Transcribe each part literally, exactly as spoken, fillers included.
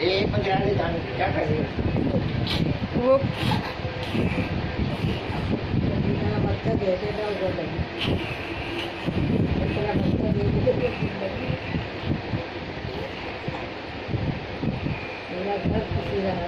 एक पंद्रह ले जाने क्या करेंगे वो मेरा बच्चा दे देगा वो लगी मेरा बच्चा दे देगा मेरा घर खुशी रहा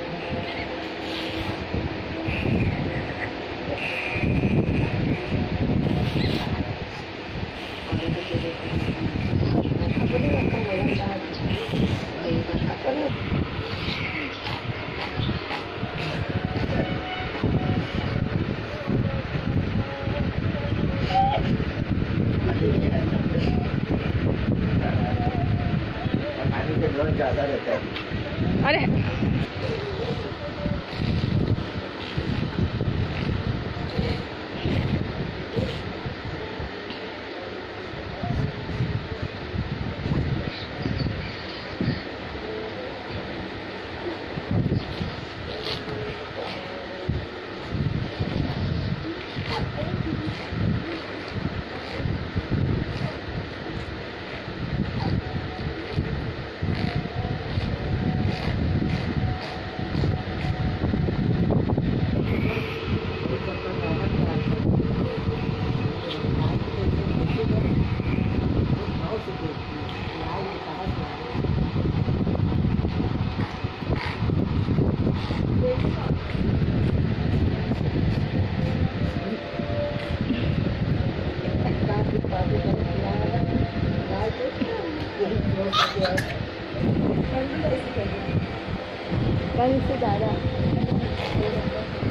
ज्यादा रहता है। अरे कल से ज़्यादा